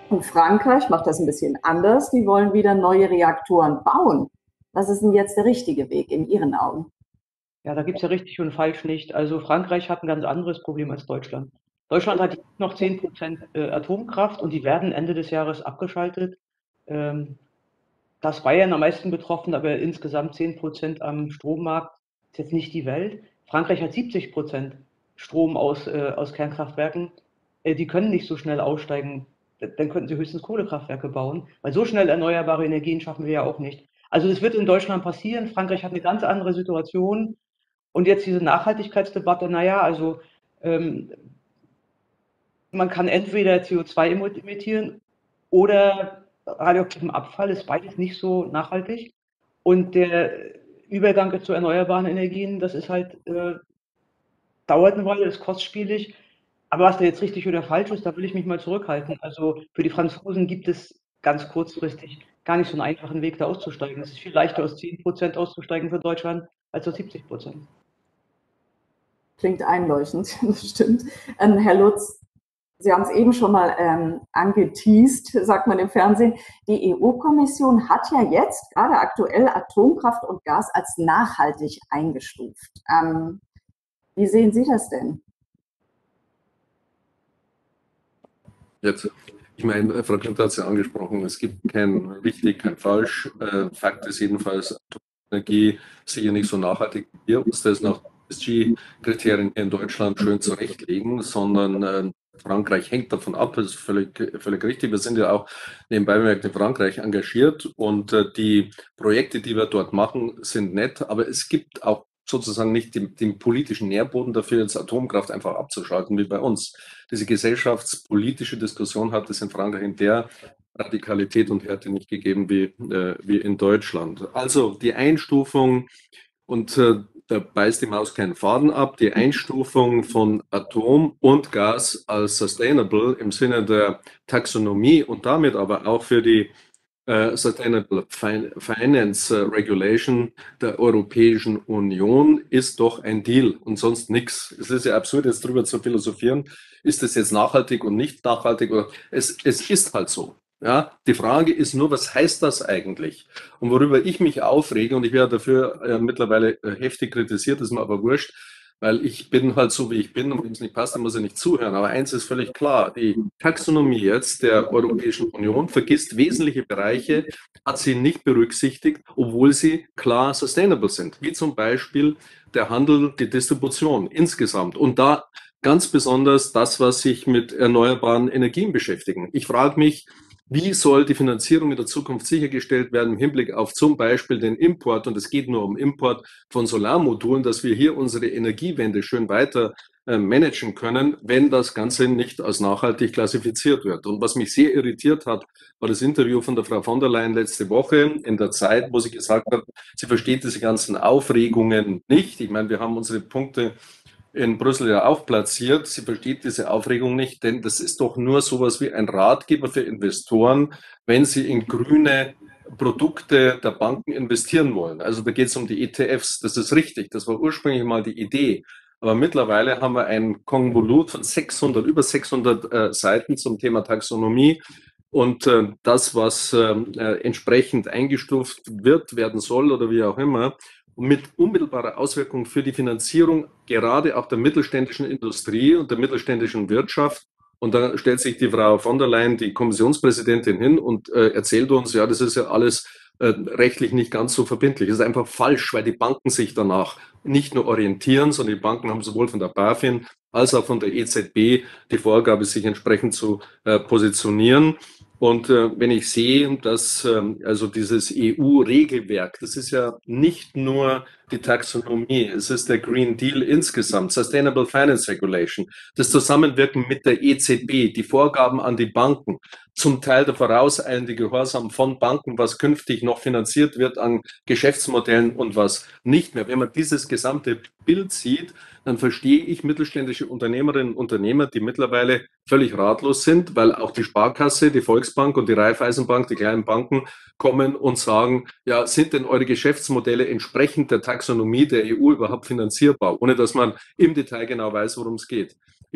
Und Frankreich macht das ein bisschen anders. Die wollen wieder neue Reaktoren bauen. Was ist denn jetzt der richtige Weg in Ihren Augen? Ja, da gibt's ja richtig und falsch nicht. Also Frankreich hat ein ganz anderes Problem als Deutschland. Deutschland hat jetzt noch 10% Atomkraft und die werden Ende des Jahres abgeschaltet. Ähm, Da ist Bayern am meisten betroffen, aber insgesamt 10% am Strommarkt ist jetzt nicht die Welt. Frankreich hat 70% Strom aus Kernkraftwerken. Die können nicht so schnell aussteigen. Dann könnten sie höchstens Kohlekraftwerke bauen, weil so schnell erneuerbare Energien schaffen wir ja auch nicht. Also das wird in Deutschland passieren. Frankreich hat eine ganz andere Situation. Und jetzt diese Nachhaltigkeitsdebatte, naja, also ähm, man kann entweder CO2 emittieren oder radioaktiven Abfall, ist beides nicht so nachhaltig. Und der Übergang zu erneuerbaren Energien, das ist halt, dauert eine Weile, ist kostspielig. Aber was da jetzt richtig oder falsch ist, da will ich mich mal zurückhalten. Also für die Franzosen gibt es ganz kurzfristig gar nicht so einen einfachen Weg, da auszusteigen. Es ist viel leichter, aus 10% auszusteigen für Deutschland, als aus 70%. Klingt einleuchtend, das stimmt. Herr Lutz, Sie haben es eben schon mal angeteased, sagt man im Fernsehen. Die EU-Kommission hat ja jetzt gerade aktuell Atomkraft und Gas als nachhaltig eingestuft. Wie sehen Sie das denn? Jetzt, ich meine, Frau Klint hat es ja angesprochen, es gibt kein richtig, kein falsch. Fakt ist jedenfalls, Atomenergie sicher nicht so nachhaltig wie wir uns das nach ESG-Kriterien in Deutschland schön zurechtlegen, sondern Frankreich hängt davon ab, das ist völlig richtig. Wir sind ja auch nebenbei bemerkt in Frankreich engagiert und die Projekte, die wir dort machen, sind nett, aber es gibt auch sozusagen nicht den politischen Nährboden dafür, jetzt Atomkraft einfach abzuschalten wie bei uns. Diese gesellschaftspolitische Diskussion hat es in Frankreich in der Radikalität und Härte nicht gegeben wie in Deutschland. Also die Einstufung, und da beißt die Maus keinen Faden ab, die Einstufung von Atom und Gas als sustainable im Sinne der Taxonomie und damit aber auch für die Sustainable Finance Regulation der Europäischen Union ist doch ein Deal und sonst nichts. Es ist ja absurd, jetzt drüber zu philosophieren. Ist das jetzt nachhaltig und nicht nachhaltig? Es ist halt so. Ja, die Frage ist nur, was heißt das eigentlich? Und worüber ich mich aufrege, und ich werde dafür mittlerweile heftig kritisiert, ist mir aber wurscht, weil ich bin halt so, wie ich bin und wenn es nicht passt, dann muss ich nicht zuhören. Aber eins ist völlig klar, die Taxonomie jetzt der Europäischen Union vergisst wesentliche Bereiche, hat sie nicht berücksichtigt, obwohl sie klar sustainable sind, wie zum Beispiel der Handel, die Distribution insgesamt. Und da ganz besonders das, was sich mit erneuerbaren Energien beschäftigen. Ich frage mich, wie soll die Finanzierung in der Zukunft sichergestellt werden im Hinblick auf zum Beispiel den Import, und es geht nur um Import von Solarmodulen, dass wir hier unsere Energiewende schön weiter managen können, wenn das Ganze nicht als nachhaltig klassifiziert wird. Und was mich sehr irritiert hat, war das Interview von der Frau von der Leyen letzte Woche in der Zeit, wo sie gesagt hat, sie versteht diese ganzen Aufregungen nicht. Ich meine, wir haben unsere Punkte in Brüssel ja auch platziert. Sie versteht diese Aufregung nicht, denn das ist doch nur sowas wie ein Ratgeber für Investoren, wenn sie in grüne Produkte der Banken investieren wollen. Also da geht es um die ETFs. Das ist richtig. Das war ursprünglich mal die Idee. Aber mittlerweile haben wir ein Konvolut von 600, über 600 Seiten zum Thema Taxonomie. Und das, was entsprechend eingestuft wird, werden soll oder wie auch immer, und mit unmittelbarer Auswirkung für die Finanzierung gerade auch der mittelständischen Industrie und der mittelständischen Wirtschaft. Und da stellt sich die Frau von der Leyen, die Kommissionspräsidentin, hin und erzählt uns, ja, das ist ja alles rechtlich nicht ganz so verbindlich. Das ist einfach falsch, weil die Banken sich danach nicht nur orientieren, sondern die Banken haben sowohl von der BaFin als auch von der EZB die Vorgabe, sich entsprechend zu positionieren. Und wenn ich sehe, dass also dieses EU-Regelwerk, das ist ja nicht nur die Taxonomie, es ist der Green Deal insgesamt, Sustainable Finance Regulation, das Zusammenwirken mit der EZB, die Vorgaben an die Banken, zum Teil der vorauseilende Gehorsam von Banken, was künftig noch finanziert wird an Geschäftsmodellen und was nicht mehr. Wenn man dieses gesamte Bild sieht, dann verstehe ich mittelständische Unternehmerinnen und Unternehmer, die mittlerweile völlig ratlos sind, weil auch die Sparkasse, die Volksbank und die Raiffeisenbank, die kleinen Banken, kommen und sagen, ja, sind denn eure Geschäftsmodelle entsprechend der Taxonomie der EU überhaupt finanzierbar, ohne dass man im Detail genau weiß, worum es geht.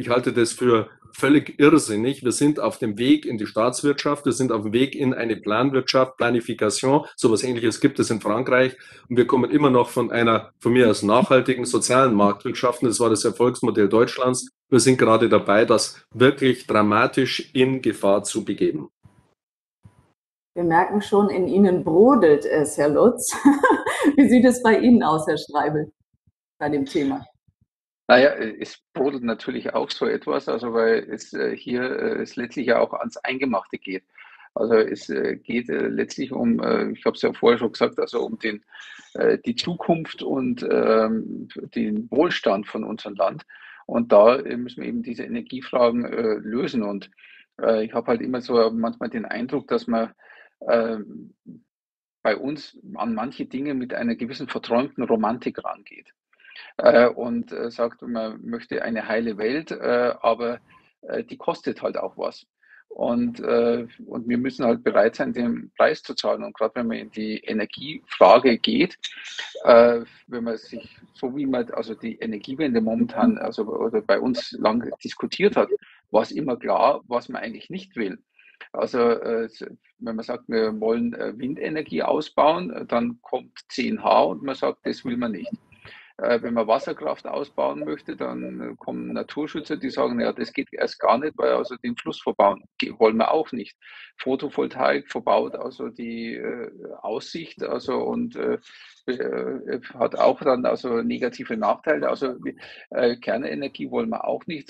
Ich halte das für völlig irrsinnig. Wir sind auf dem Weg in die Staatswirtschaft, wir sind auf dem Weg in eine Planwirtschaft, Planification, sowas Ähnliches gibt es in Frankreich und wir kommen immer noch von einer, von mir aus nachhaltigen sozialen Marktwirtschaft. Das war das Erfolgsmodell Deutschlands. Wir sind gerade dabei, das wirklich dramatisch in Gefahr zu begeben. Wir merken schon, in Ihnen brodelt es, Herr Lutz. Wie sieht es bei Ihnen aus, Herr Streibel, bei dem Thema? Naja, es brodelt natürlich auch so etwas, also weil es hier es letztlich ja auch ans Eingemachte geht. Also es geht letztlich um, ich habe es ja vorher schon gesagt, also um die Zukunft und den Wohlstand von unserem Land. Und da müssen wir eben diese Energiefragen lösen. Und ich habe halt immer so manchmal den Eindruck, dass man bei uns an manche Dinge mit einer gewissen verträumten Romantik rangeht und sagt, man möchte eine heile Welt, aber die kostet halt auch was. Und wir müssen halt bereit sein, den Preis zu zahlen. Und gerade wenn man in die Energiefrage geht, wenn man sich, so wie man also die Energiewende momentan, also oder bei uns lang diskutiert hat, war es immer klar, was man eigentlich nicht will. Also wenn man sagt, wir wollen Windenergie ausbauen, dann kommt 10H und man sagt, das will man nicht. Wenn man Wasserkraft ausbauen möchte, dann kommen Naturschützer, die sagen, ja, das geht erst gar nicht, weil also den Fluss verbauen wollen wir auch nicht. Photovoltaik verbaut also die Aussicht, also und hat auch dann also negative Nachteile. Also Kernenergie wollen wir auch nicht,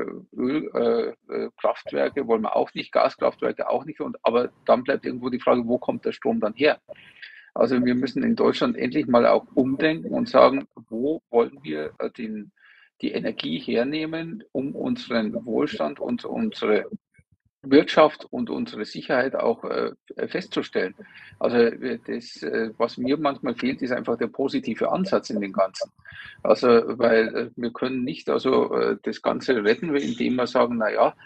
Ölkraftwerke wollen wir auch nicht, Gaskraftwerke auch nicht. Und aber dann bleibt irgendwo die Frage, wo kommt der Strom dann her? Also wir müssen in Deutschland endlich mal auch umdenken und sagen, wo wollen wir die Energie hernehmen, um unseren Wohlstand und unsere Wirtschaft und unsere Sicherheit auch festzustellen. Also was mir manchmal fehlt, ist einfach der positive Ansatz in den Ganzen. Also weil wir können nicht das Ganze retten, indem wir sagen, na ja,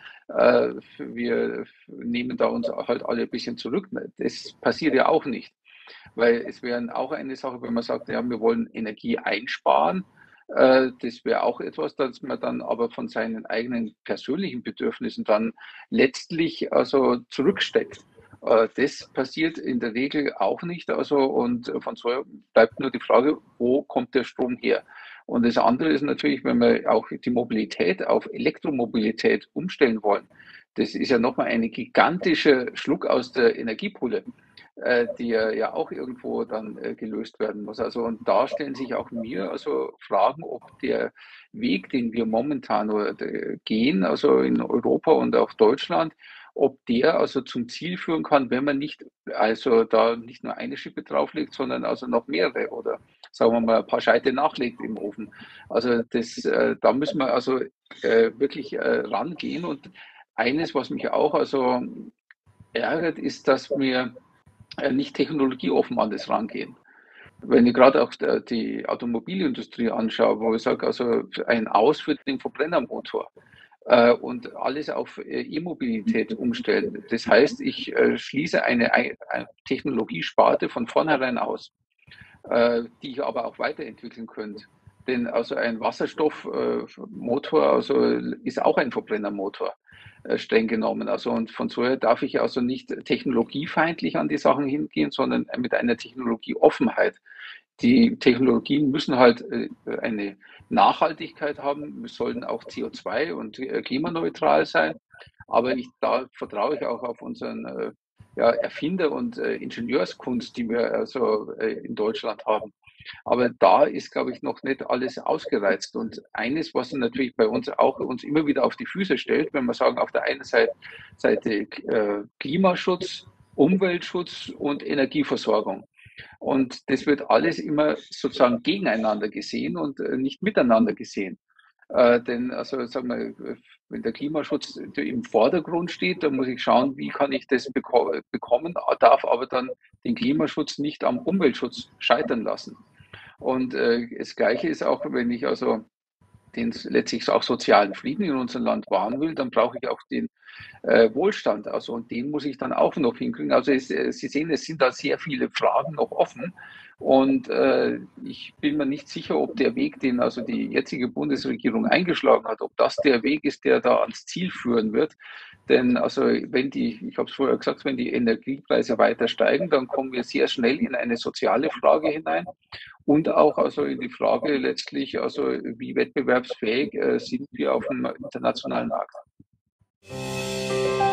wir nehmen da uns halt alle ein bisschen zurück. Das passiert ja auch nicht. Weil es wäre auch eine Sache, wenn man sagt, ja, wir wollen Energie einsparen. Das wäre auch etwas, dass man dann aber von seinen eigenen persönlichen Bedürfnissen dann letztlich also zurücksteckt. Das passiert in der Regel auch nicht. Also und von so bleibt nur die Frage, wo kommt der Strom her? Und das andere ist natürlich, wenn wir auch die Mobilität auf Elektromobilität umstellen wollen, das ist ja nochmal eine gigantische Schluck aus der Energiepulle, die ja auch irgendwo dann gelöst werden muss. Also und da stellen sich auch mir also Fragen, ob der Weg, den wir momentan gehen, also in Europa und auch Deutschland, ob der also zum Ziel führen kann, wenn man nicht also da nicht nur eine Schippe drauflegt, sondern also noch mehrere oder sagen wir mal ein paar Scheite nachlegt im Ofen. Also da müssen wir also wirklich rangehen. Und eines, was mich auch also ärgert, ist, dass wir nicht technologieoffen an das rangehen. Wenn ich gerade auch die Automobilindustrie anschaue, wo ich sage, also ein Aus für den Verbrennermotor und alles auf E-Mobilität umstellen. Das heißt, ich schließe eine Technologiesparte von vornherein aus, die ich aber auch weiterentwickeln könnte. Denn also ein Wasserstoffmotor also ist auch ein Verbrennermotor, streng genommen. Also und von so her darf ich also nicht technologiefeindlich an die Sachen hingehen, sondern mit einer Technologieoffenheit. Die Technologien müssen halt eine Nachhaltigkeit haben, sollen auch CO2 und klimaneutral sein. Aber da vertraue ich auch auf unseren ja, Erfinder- und Ingenieurskunst, die wir also in Deutschland haben. Aber da ist, glaube ich, noch nicht alles ausgereizt. Und eines, was natürlich bei uns auch uns immer wieder auf die Füße stellt, wenn wir sagen, auf der einen Seite Klimaschutz, Umweltschutz und Energieversorgung. Und das wird alles immer sozusagen gegeneinander gesehen und nicht miteinander gesehen. Denn also sagen wir, wenn der Klimaschutz im Vordergrund steht, dann muss ich schauen, wie kann ich das bekommen, darf aber dann den Klimaschutz nicht am Umweltschutz scheitern lassen. Und das Gleiche ist auch, wenn ich also den letztlich auch sozialen Frieden in unserem Land wahren will, dann brauche ich auch den Wohlstand. Also und den muss ich dann auch noch hinkriegen. Also Sie sehen, es sind da sehr viele Fragen noch offen. Und ich bin mir nicht sicher, ob der Weg, den also die jetzige Bundesregierung eingeschlagen hat, ob das der Weg ist, der da ans Ziel führen wird. Denn also wenn ich habe es vorher gesagt, wenn die Energiepreise weiter steigen, dann kommen wir sehr schnell in eine soziale Frage hinein und auch also in die Frage letztlich, also wie wettbewerbsfähig sind wir auf dem internationalen Markt.